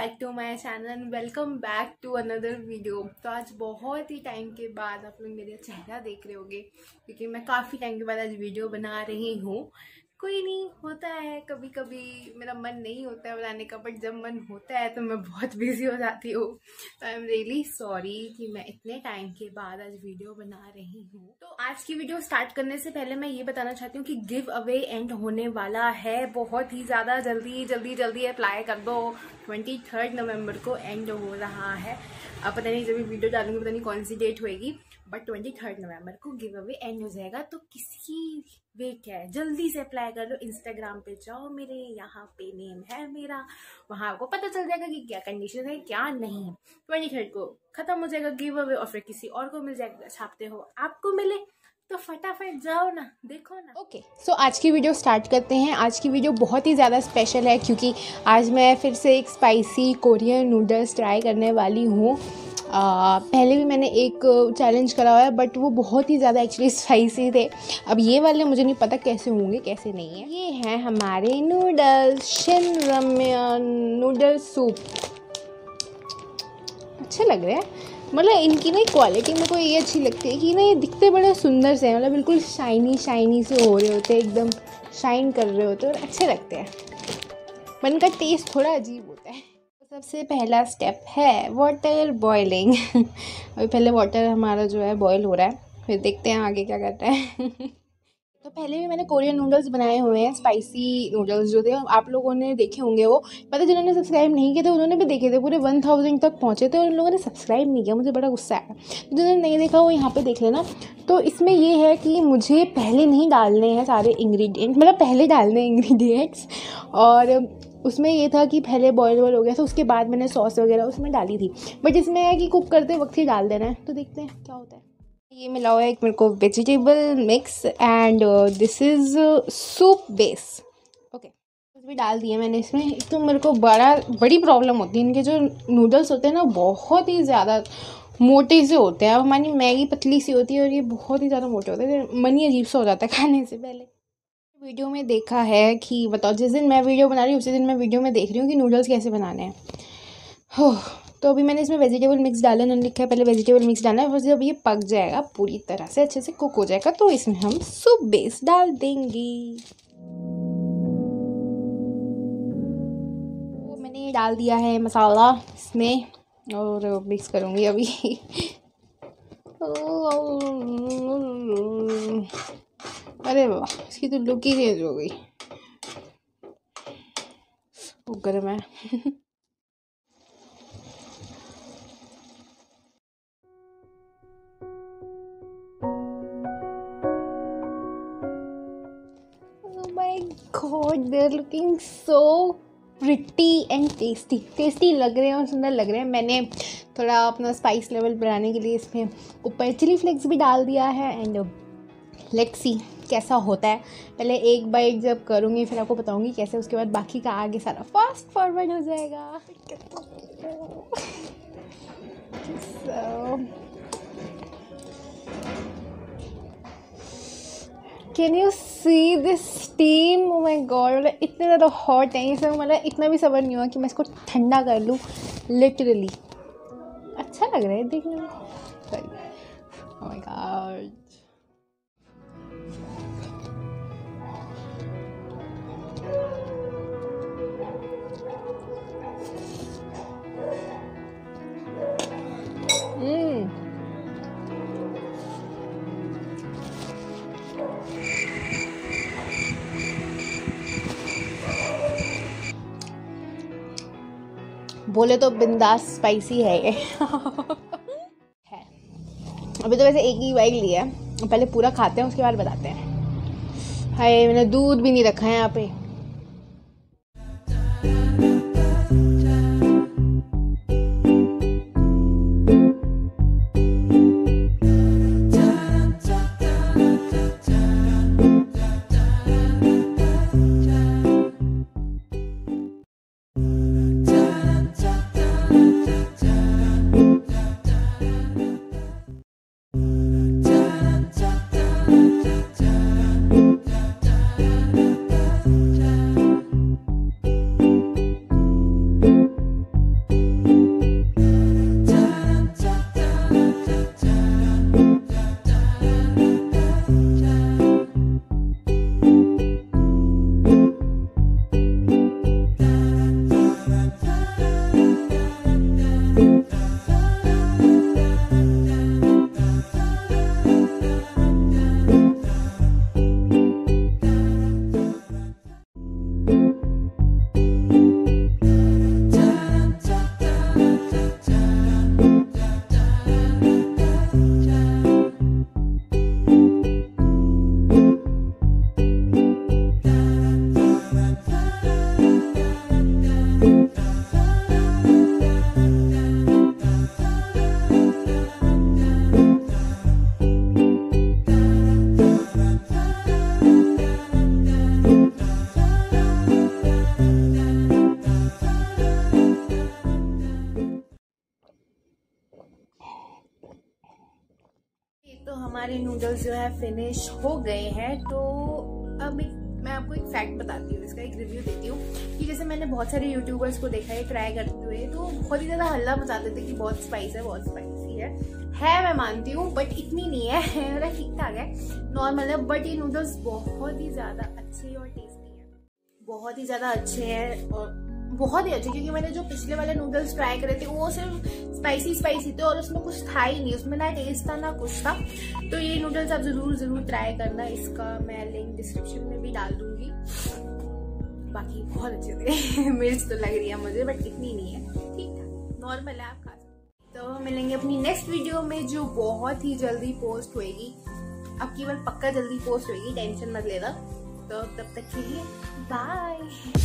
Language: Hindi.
Back to my channel and welcome back to another video. तो आज बहुत ही टाइम के बाद आप लोग मेरा चेहरा देख रहे होंगे क्योंकि मैं काफ़ी टाइम के बाद आज वीडियो बना रही हूँ। कोई नहीं, होता है कभी कभी मेरा मन नहीं होता है बनाने का, बट जब मन होता है तो मैं बहुत बिजी हो जाती हूँ। तो आई एम रियली सॉरी कि मैं इतने टाइम के बाद आज वीडियो बना रही हूँ। तो आज की वीडियो स्टार्ट करने से पहले मैं ये बताना चाहती हूँ कि गिव अवे एंड होने वाला है बहुत ही ज़्यादा जल्दी जल्दी जल्दी अप्लाई कर दो। 23 नवंबर को एंड हो रहा है। अब पता नहीं जब भी वीडियो डालूंगी पता नहीं कौन सी डेट होएगी, बट 23 नवंबर को गिव अवे एंड हो जाएगा। तो किसकी वेट है, जल्दी से अप्लाई कर लो। इंस्टाग्राम पे जाओ, मेरे यहाँ पे नेम है मेरा, वहां आपको पता चल जाएगा कि क्या कंडीशन है क्या नहीं है। 23 को खत्म हो जाएगा गिव अवे और फिर किसी और को मिल जाएगा। छापते हो आपको मिले तो फटाफट जाओ ना, देखो ना। ओके, सो आज की वीडियो स्टार्ट करते हैं। आज की वीडियो बहुत ही ज़्यादा स्पेशल है क्योंकि आज मैं फिर से एक स्पाइसी कोरियन नूडल्स ट्राई करने वाली हूँ। पहले भी मैंने एक चैलेंज करा हुआ है बट वो बहुत ही ज़्यादा एक्चुअली स्पाइसी थे। अब ये वाले मुझे नहीं पता कैसे होंगे कैसे नहीं है। ये हैं हमारे noodles, Shin ramen noodle soup. अच्छे लग रहे हैं, मतलब इनकी ना क्वालिटी मेरे को ये अच्छी लगती है कि ना ये दिखते बड़े सुंदर से हैं, मतलब बिल्कुल शाइनी शाइनी से हो रहे होते हैं, एकदम शाइन कर रहे होते हैं और अच्छे लगते हैं। पर इनका टेस्ट थोड़ा अजीब होता है। सबसे पहला स्टेप है वाटर बॉइलिंग। अभी पहले वाटर हमारा जो है बॉयल हो रहा है, फिर देखते हैं आगे क्या करता है। तो पहले भी मैंने कोरियन नूडल्स बनाए हुए हैं, स्पाइसी नूडल्स जो थे आप लोगों ने देखे होंगे। वो पता जिन्होंने सब्सक्राइब नहीं किए थे उन्होंने भी देखे थे, पूरे 1000 तक पहुँचे थे और उन लोगों ने सब्सक्राइब नहीं किया, मुझे बड़ा गुस्सा आया। तो जिन्होंने नहीं देखा वो यहाँ पे देख लेना। तो इसमें ये है कि मुझे पहले नहीं डालने हैं सारे इंग्रेडिएंट्स, मतलब पहले डालने हैं इंग्रेडिएंट्स। और उसमें ये था कि पहले बॉयल हो गया था, उसके बाद मैंने सॉस वगैरह उसमें डाली थी, बट इसमें है कि कुक करते वक्त ही डाल देना है। तो देखते हैं क्या होता है। ये मिला हुआ है एक मेरे को vegetable mix and this is soup base. Okay, भी डाल दिए मैंने इसमें। एक तो मेरे को बड़ी प्रॉब्लम होती है, इनके जो नूडल्स होते हैं ना बहुत ही ज़्यादा मोटे से होते हैं। अब हमारी मैगी पतली सी होती है और ये बहुत ही ज़्यादा मोटे होते हैं, मन ही अजीब सा हो जाता है खाने से पहले। वीडियो में देखा है कि बताओ, जिस दिन मैं वीडियो बना रही हूँ उसी दिन मैं वीडियो में देख रही हूँ कि नूडल्स कैसे बनाने हैं। हो, तो अभी मैंने इसमें वेजिटेबल मिक्स डाला, उन्होंने लिखा है पहले वेजिटेबल मिक्स डालना है, फिर जब ये पक जाएगा पूरी तरह से अच्छे से कुक हो जाएगा तो इसमें हम सूप बेस डाल देंगे। तो मैंने डाल दिया है मसाला इसमें और मिक्स करूँगी अभी। अरे वाह, इसकी तो लुक ही चेंज हो गई। वो गर्म है। Oh my God, they're looking so pretty and tasty लग रहे हैं और सुंदर लग रहे हैं। मैंने थोड़ा अपना स्पाइस लेवल बढ़ाने के लिए इसमें ऊपर चिली फ्लेक्स भी डाल दिया है एंड लेट्स सी कैसा होता है। पहले एक बाइट जब करूँगी फिर आपको बताऊँगी कैसे, उसके बाद बाकी का आगे सारा फास्ट फॉरवर्ड हो जाएगा। Can you see this steam? Oh my god, मतलब इतने ज़्यादा हॉट है ये सब, मतलब इतना भी सब्र नहीं हुआ कि मैं इसको ठंडा कर लूँ लिटरली। अच्छा लग रहा है देखने में। ओह माय गॉड, बोले तो बिंदास स्पाइसी है ये। है अभी तो वैसे एक ही बाइट लिया है, पहले पूरा खाते हैं उसके बाद बताते हैं। हाय, मैंने दूध भी नहीं रखा है यहाँ पे। हमारे नूडल्स जो है फिनिश हो गए हैं। तो अब मैं आपको एक फैक्ट बताती हूँ, इसका एक रिव्यू देती हूँ कि जैसे मैंने बहुत सारे यूट्यूबर्स को देखा है ट्राई करते हुए, तो बहुत ही ज़्यादा हल्ला मचाते थे कि बहुत स्पाइस है, बहुत स्पाइसी है मैं मानती हूँ, बट इतनी नहीं है, मेरा ठीक ठाक है, नॉर्मल है। बट ये नूडल्स बहुत ही ज़्यादा अच्छे और टेस्टी है, बहुत ही ज़्यादा अच्छे हैं और बहुत ही अच्छे, क्योंकि मैंने जो पिछले वाले नूडल्स ट्राई करे थे वो सिर्फ स्पाइसी थे और उसमें कुछ था ही नहीं, उसमें ना टेस्ट था ना कुछ था। तो ये नूडल्स आप जरूर ट्राई करना, इसका मैं लिंक डिस्क्रिप्शन में भी डाल दूंगी। बाकी बहुत अच्छे थे मिर्च तो लग रही है मुझे, बट इतनी नहीं है, ठीक ठाक नॉर्मल है, आप खा सकते। तो मिलेंगे अपनी नेक्स्ट वीडियो में जो बहुत ही जल्दी पोस्ट होएगी, अब केवल पक्का जल्दी पोस्ट होएगी, टेंशन मत लेना। तो तब तक के लिए बाय।